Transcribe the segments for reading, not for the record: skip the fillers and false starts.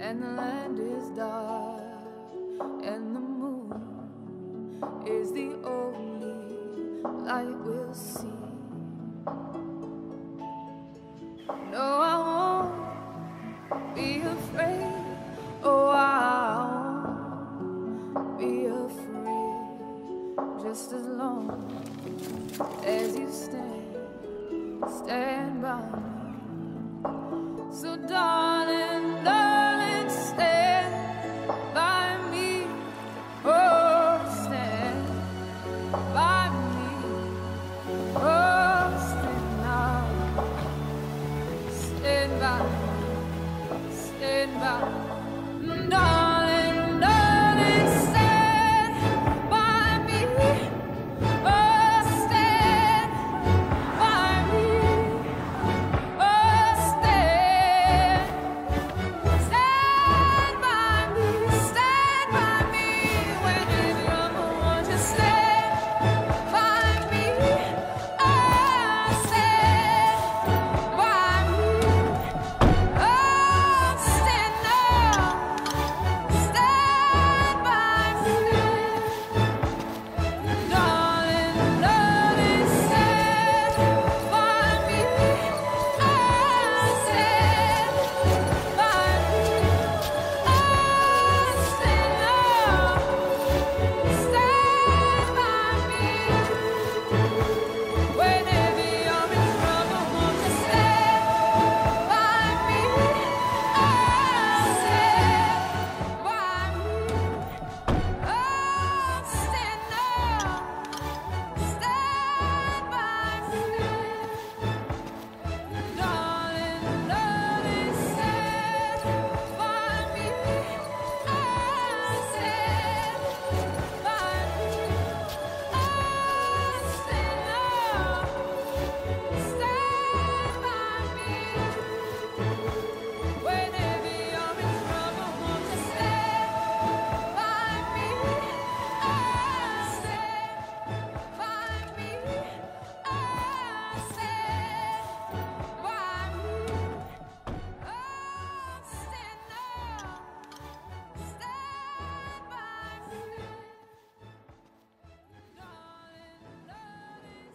and the land is dark, and the moon is the only light we'll see. No, I won't be afraid. Oh, I won't be afraid. Just as long as you stand by me. So darling, darling, stand by me. Oh, stand by me. Oh, stand now. Stand by me. Stand by me. Darling, darling, stand by me. Oh, stand by me. Oh, stand by me. Stand by me. Whenever I'm on, just stand by me. Oh, stand by me. Oh, stand now. Stand by me. Darling, darling, stand by me. Oh, stand by me. Oh, stand now. Stand by me. Whenever you're in trouble, won't you stand by me? Oh, stand by me. Oh, stand now. Stand by me. Darling, darling, stand by me. Oh, stand by me. Oh, stand now. Stand by me. Whenever you're in trouble, won't you stand by me? Oh, stand by me. Oh, stand by me. Oh, stand now. Stand by me. Darling, darling,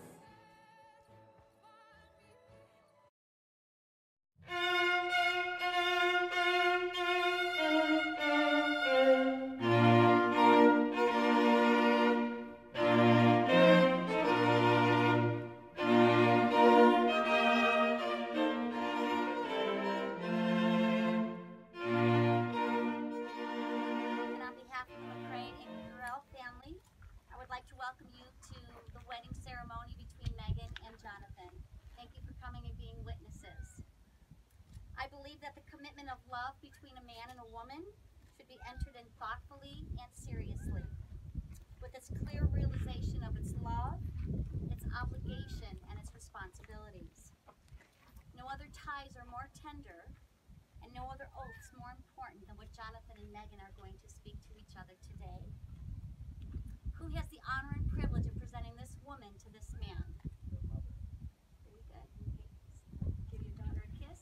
And on behalf of the Megan&JonathanGuirell family, I would like to welcome you to the wedding ceremony between Megan and Jonathan. Thank you for coming and being witnesses. I believe that the commitment of love between a man and a woman should be entered in thoughtfully and seriously, with its clear realization of its love, its obligation, and its responsibilities. No other ties are more tender, and no other oaths more important than what Jonathan and Megan are going to speak to each other today. Who has the honor and privilege of presenting this woman to this man? Very good. Give your daughter a kiss.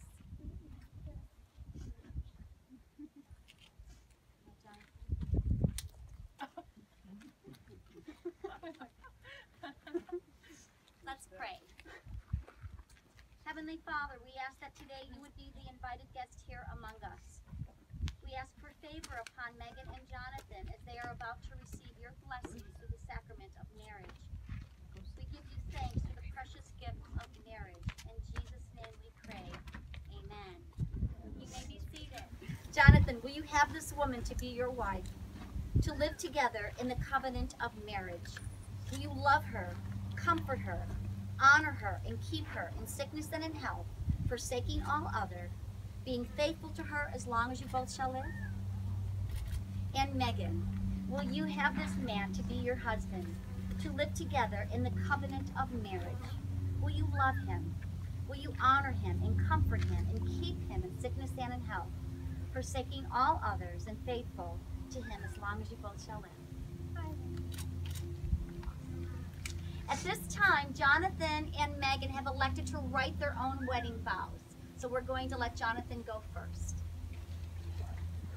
Now, Jonathan. Let's pray. Heavenly Father, we ask that today you would be the invited guest here among us. We ask for favor upon Megan and Jonathan as they are about to receive your blessings through the sacrament of marriage. We give you thanks for the precious gift of marriage. In Jesus' name we pray. Amen. You may be seated. Jonathan, will you have this woman to be your wife, to live together in the covenant of marriage? Will you love her, comfort her, honor her, and keep her in sickness and in health, forsaking all other, being faithful to her as long as you both shall live? And Megan, will you have this man to be your husband, to live together in the covenant of marriage? Will you love him? Will you honor him and comfort him and keep him in sickness and in health, forsaking all others and faithful to him as long as you both shall live? At this time, Jonathan and Megan have elected to write their own wedding vows. So we're going to let Jonathan go first.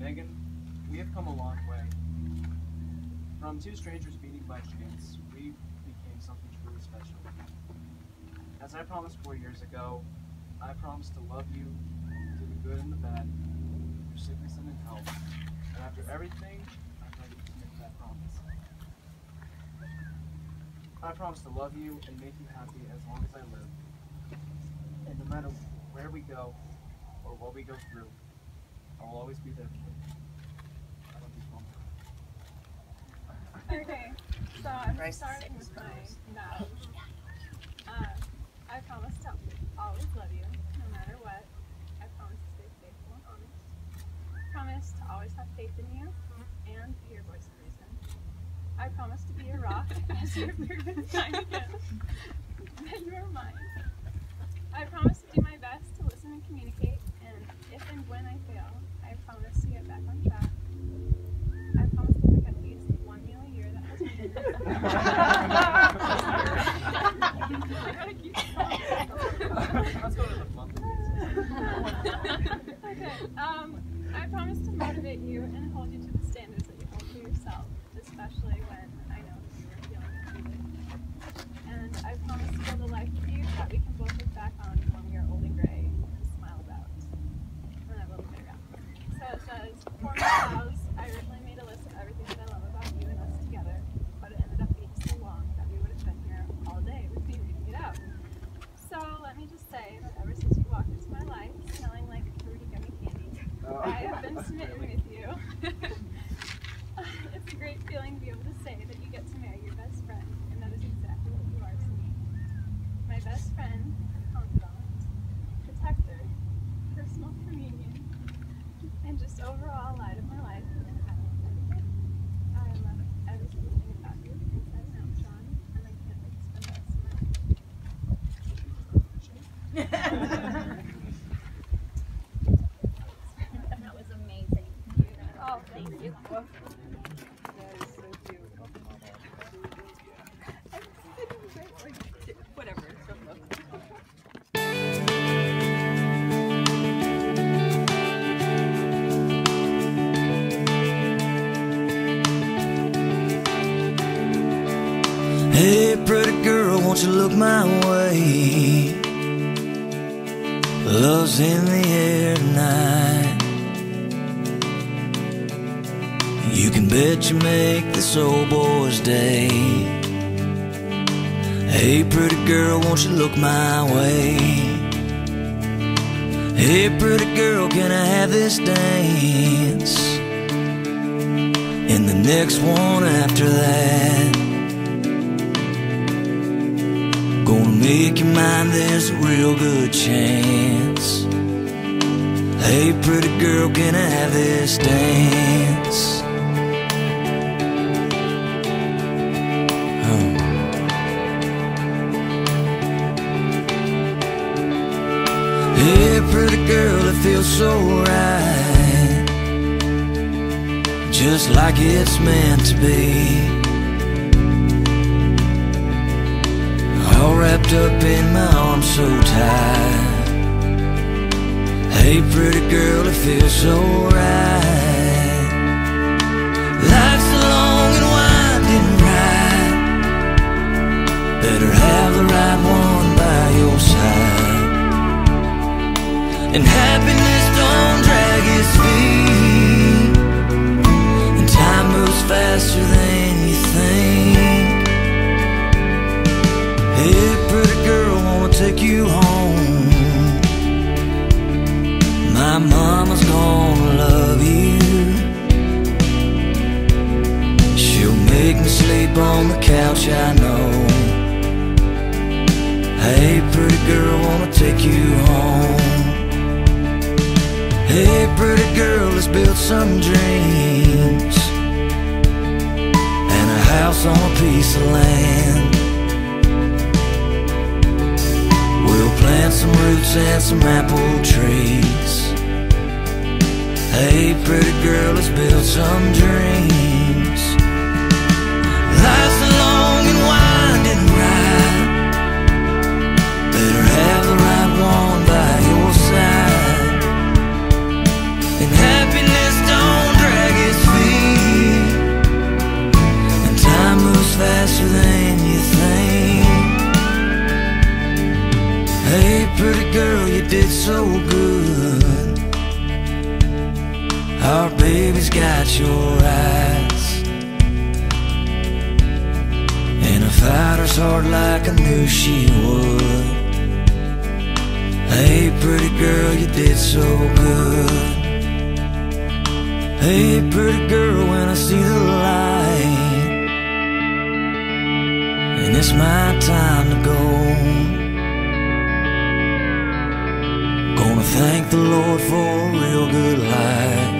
Megan, we have come a long way. From two strangers meeting by chance, we became something truly special. As I promised 4 years ago, I promised to love you through the good and the bad, through sickness and in health. And after everything, I'm ready to make that promise. I promise to love you and make you happy as long as I live. And no matter where we go or what we go through, I will always be there for you. I love you, Mom. Okay, so I'm starting with my vows. I promise to always love you, no matter what. I promise to stay faithful and honest. I promise to always have faith in you and be your voice of reason. I promise to be your rock as your favorite time again. That you are mine. I promise to do my best to listen and communicate, and if and when I fail, I promise to get back on track. I promise to cook at least one meal a year that has been Let's go to the fun. Okay, I promise to motivate you and hold you to the standards that you hold for yourself, especially when I know that you are feeling defeated. And I promise to build a life with you that we can both look back on when we are old and gray and smile about. And I will paragraph. So it says, for my vows, I originally made a list of everything that I love about you and us together, but it ended up being so long that we would have been here all day with me reading it out. So let me just say that ever since you walked into my life, smelling like fruity gummy candy, I have been smitten with you. It's a great feeling to be able to say that you get to marry your best friend, and that is exactly what you are to me. My best friend, confidant, protector, personal communion, and just overall light of my life and happiness every day. I love every single thing about you, inside and out, Sean, and I can't wait to spend the rest of my life. That was amazing. Oh, thank you. Whatever. Hey, pretty girl, won't you look my way? Love's in the air tonight. You can bet you make this old boy's day. Hey, pretty girl, won't you look my way? Hey, pretty girl, can I have this dance? And the next one after that. Gonna make you mine, there's a real good chance. Hey, pretty girl, can I have this dance? Hey, pretty girl, it feels so right, just like it's meant to be. All wrapped up in my arms so tight. Hey, pretty girl, it feels so right. Life's a long and winding ride. Better have the right one by your side. And happiness don't drag its feet, and time moves faster than you think. Hey, pretty girl, wanna take you home. My mama's gonna love you. She'll make me sleep on the couch, I know. Hey, pretty girl, wanna take you home. Hey, pretty girl, let's build some dreams, and a house on a piece of land. We'll plant some roots and some apple trees. Hey, pretty girl, let's build some dreams. Life's a long and winding ride. Better have the right one by your side. And happiness don't at your eyes. And a fighter's heart like I knew she would. Hey pretty girl, you did so good. Hey pretty girl, when I see the light, and it's my time to go, gonna thank the Lord for a real good life.